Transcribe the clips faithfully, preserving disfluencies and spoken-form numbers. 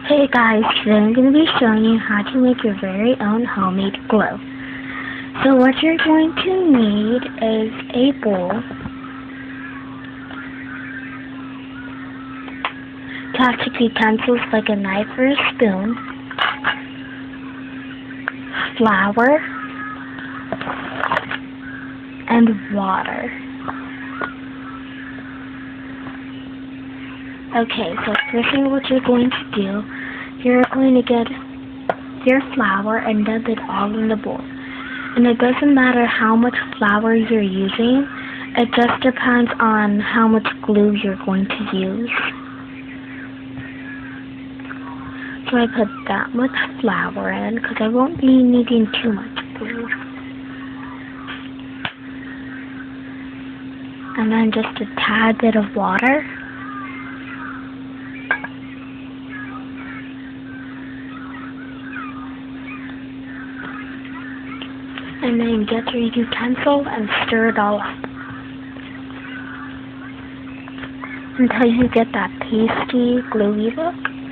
Hey guys, today I'm going to be showing you how to make your very own homemade glue. So what you're going to need is a bowl, plastic utensils like a knife or a spoon, flour, and water. Okay, so first thing what you're going to do, you're going to get your flour and dump it all in the bowl. And it doesn't matter how much flour you're using, it just depends on how much glue you're going to use. So I put that much flour in because I won't be needing too much glue. And then just a tad bit of water. And then get your utensil and stir it all up until you get that pasty, gluey look.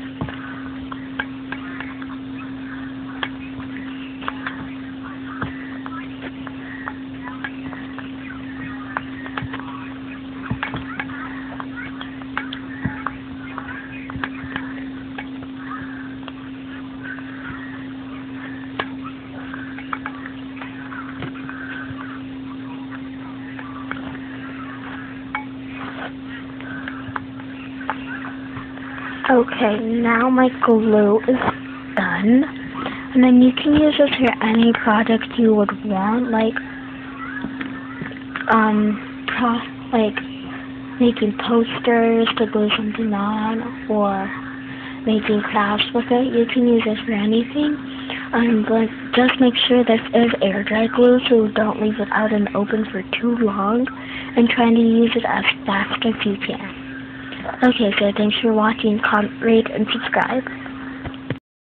Okay, now my glue is done, and then you can use this for any project you would want, like, um, pro like making posters to glue something on, or making crafts with it. You can use this for anything, um, but just make sure this is air dry glue, so don't leave it out in the open for too long, and try to use it as fast as you can. Okay, so thanks for watching, comment, rate, and subscribe.